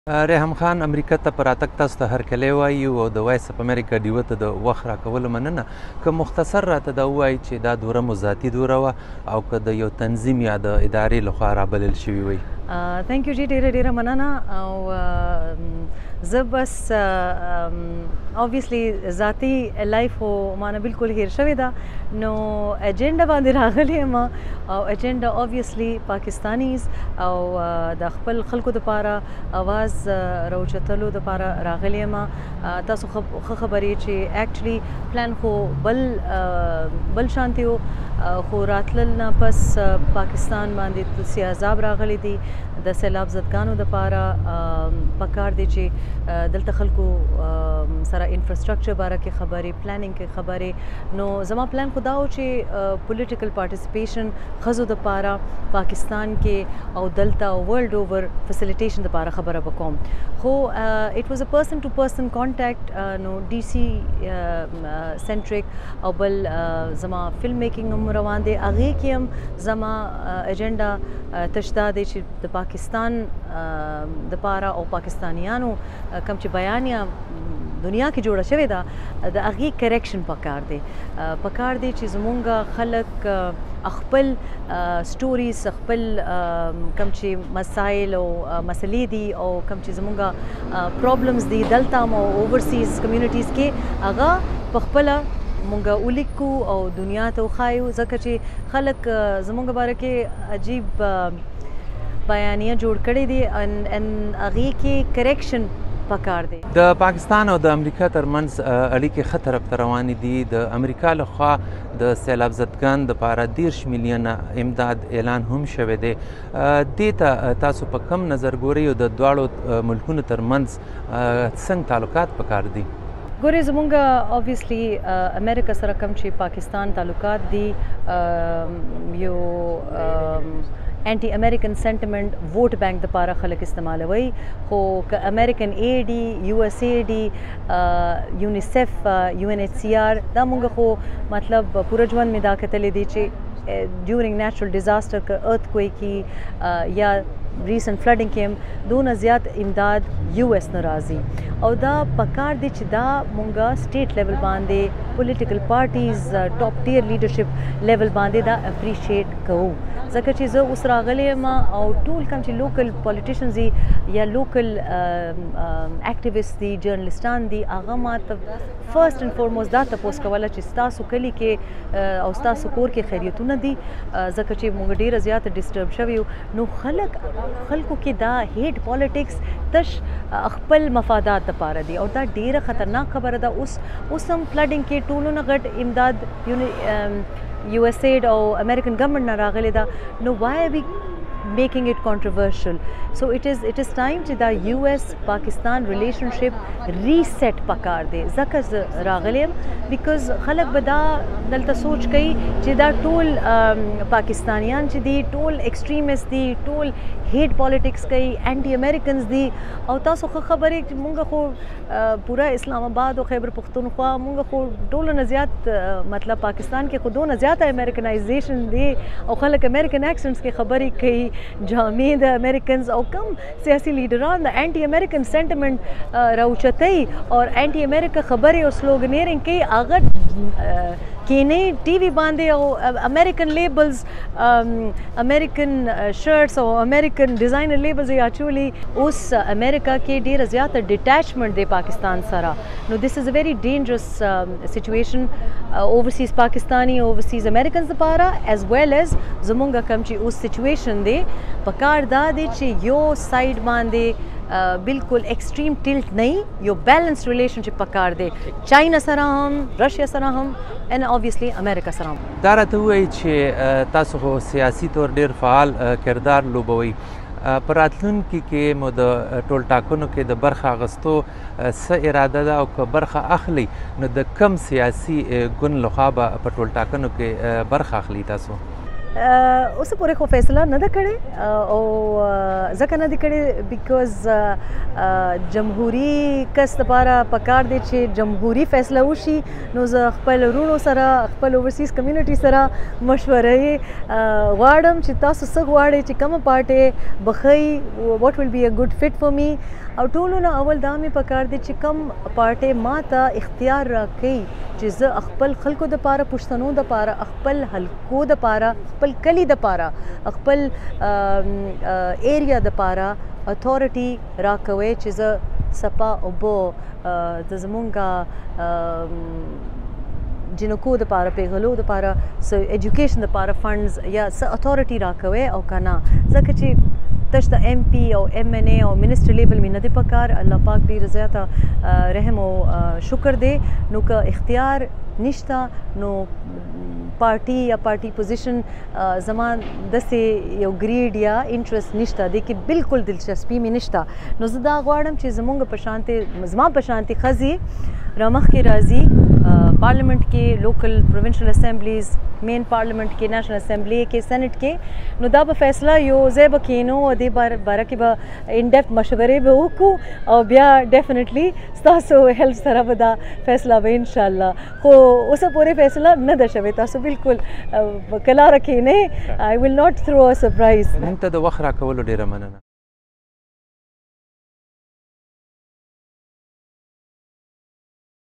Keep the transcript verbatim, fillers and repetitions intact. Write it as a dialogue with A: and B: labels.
A: ریحام خان امریکا ته په راتګ تاسو ته هرکلی وایي او د وایس اپ امریکا ډیوه ته د وخت راکولو مننه. که مختصر راته دا ووایي چې دا دوره مو ذاتي دوره وه او که د یو تنظیم یا د ادارې لخوا رابلل شوي وي؟
B: ثانک یو جی، ډېره ډېره مننه. او زه بس اوبویسلی ذاتي لایف خو مانه بالکل هیر شوې ده، نو اجنډا باندې راغلی یم او اجنډا اوبویسلی پاکستانیز او د خپل خلکو دپاره اواز راوچتلو دپاره راغلی یم. تاسو ښه خبرې چې اکچولی پلان خو بل بل شانتي و، خو راتلل نه پس پاکستان باندې سیاذاب راغلی دي د سیلاب زدګانو دپاره. پکار دی چې دلته خلکو سره انفراسټرکچر باره کې خبرې، پلانینګ کې خبرې. نو زما پلان خو دا و چې پولیټیکل پارټیسپیشن ښځو دپاره پاکستان کې او دلته ورلډ اوور فیسیلیټیشن دپاره خبره به کوم. خو اټ واز ا پرسن ټو پرسن کانټیکټ، نو ډي سي سنټریک او بل زما فلم میکینګ هم روان دی. هغې کې هم زما اجنډا تش دا دی چې د پاکستان دپاره او پاکستانیانو کوم چې بیانیه دنیا کې جوړه شوې ده د هغې کریکشن پکار دی. پکار دی چې زمونږ خلک خپل سټوریز، خپل کوم چې مسایل او مسلې دي او کوم چې زمونږ پرابلمز دي دلته هم او اوورسیز کمیونټیز کې، هغه په خپله مونږ ولیکو او دنیا ته وښایو، ځکه چې خلک زمونږ باره کې عجیب بیانیه جوړ کړی دي ان هغې کې کریکشن پکار دی.
A: د پاکستان او د امریکا ترمنځ اړیکې ښه طرف ته روانې دي. د امریکا لخوا د سیلاب زدګان دپاره دېرش میلیونه امداد اعلان هم شوی دی. دې ته تاسو په کم نظر ګورئ او د دواړو ملکونو ترمنځ څنګه تعلقات پکار دي؟
B: ګورې زمونږ اوبویسلی امریکا سره کوم چې پاکستان تعلقات دي، یو اینټي امریکن سینټیمنټ ووټ بینک دپاره خلک استعمالوي. خو که امریکن اے ډي، یو ایس اے ډي، یونیسیف، یو این ایچ سی آر، دا مونږ خو مطلب پوره ژوند مې دا کتلی دی چې ډیورنګ نیچرل ډیزاسټر که ارتکویک یا ریسنټ فلډینګ کې هم دونه زیات امداد یو ایس نه راځي. او دا پکار دی چې دا مونږ سټیټ لیول باندې پولیټیکل پارټیز ټاپ ټیر لیډرشپ لیول باندې دا اپریشیټ کوو، ځکه چې زه اوس راغلی یم او ټول کوم چې لوکل پالیټیشنز دي یا لوکل اکټیویسټ دي، جرنلسټان دي، هغه ما ته فرسټ اینډ فورموسټ دا تپوس کوله چې ستاسو کلي کې او ستاسو کور کې خیریتونه دي، ځکه چې مونږ ډېره زیاته ډسټرب شوي یو. نو خلک خلکو کې دا هیټ پالیټکس تش خپل مفادات دپاره دي او دا ډېره خطرناک خبره ده. اوس اوس هم فلډینګ کې ټولو نه غټ امداد یو ایس ایډ او امریکن ګورنمنټ نه راغلی ده. نو وای آر وی making it controversial? So it is it is time چې دا یو ایس پاکستان ریلیشنشپ ریسیټ پکار دی. ځکه زه راغلی یم بیکاز خلک به دا دلته سوچ کوي چې دا ټول پاکستانیان چې دي ټول ایکسټریمست دي، ټول هیټ پالیټکس کوي، اینټي امریکنز دي. او تاسو ښه خبرې چې مونږ خو پوره اسلام آباد او خیبر پښتونخوا مونږ خو ټولو نه زیات مطلب پاکستان کې خو دونه زیاته امریکنایزیشن دی او خلک امریکن ایکسنټس کې خبرې کوي، جامې د امریکنز او کم سیاسي لیډران د اینټي امریکن سینټیمنټ راوچتوي او اینټي امریکا خبرې او سلوګنیرنګ کوي. هغه کینې ټي وي باندې او امریکن لیبلز، امریکن شرټس او امریکن ډیزاینر لیبلز یې اچولي. اوس امریکا کې ډېره زیاته ډیټیچمنټ دی پاکستان سره. نو دس از ا ویری ډینجرس سچویشن اوورسیز پاکستاني اوورسیز امریکنز دپاره ایز ویل ایز زمونږ کوم چې اوس سچویشن دی. پکار دا دی چې یو سایډ باندې بالکل ایکسټریم ټلټ نه، یو بیلنس ریلیشنشپ پکار دی، چاینا سره هم، رشیا سره هم، ان اوبویسلی امریکا سره هم.
A: دا راته ووایي چې تاسو خو سیاسي طور ډېر فعال کردار لوبوئ. په راتلونکي کې مو د ټول ټاکنو کې د برخه اخیستو څه اراده ده او که برخه اخلئ نو د کم سیاسي ګوند لخوا به په ټول ټاکنو کې برخه اخلئ تاسو؟
B: اوس پورې خو فیصله نه ده کړې او ځکه نه ده کړې بیکوز جمهوري کس لپاره پکار دی چې جمهوري فیصله وشي نو زه خپل وروڼو سره خپل اوورسیز کمیونټي سره مشورې غواړم چې تاسو څه غواړئ چې کومه پارټۍ بخی واټ ویل بی ا ګډ فټ فور می او ټولو نه اول دا مې پکار دی چې کوم پارټۍ ما ته اختیار راکوي چې زه خپل خلکو دپاره پښتنو دپاره خپل حلقو دپاره خپل کلي دپاره خپل ایریا دپاره اتھارټي راکوي چې زه سپا اوبه د زمونږ جنکو دپاره پیغلو دپاره څه ایجوکیشن دپاره فنډز یا څه اتھارټي راکوي او که نه ځکه چې تش د ایم پی او ایم این ای او منسټر لیبل مې نه دی پکار الله پاک ډېر زیاته رحم او شکر دی نو که اختیار نشته نو پارټي یا پارټي پوزیشن زما داسې یو ګریډ یا انټرست نشته دی کې بالکل دلچسپي مې نشته نو زه دا غواړم چې زمونږ په شانتې زما په شانتې ښځې رامخکې راځي پارلیمنٹ کې لوکل پروونشل اسمبلیز مین پارلیمنٹ کې نیشنل اسمبلی کې سینټ کې نو دا به فیصله یو ځای به کینو او دې باره کې به ان ډیپت مشورې به وکړو او بیا ډیفینیټلی ستاسو هیلپ سره به دا فیصله به انشاءالله خو اوسه پورې فیصله نه ده شوې تاسو بالکل کلاره کینئ آی ویل ناټ تھرو ا سرپرایز
A: موږ ته د وخت راکولو ډېره مننه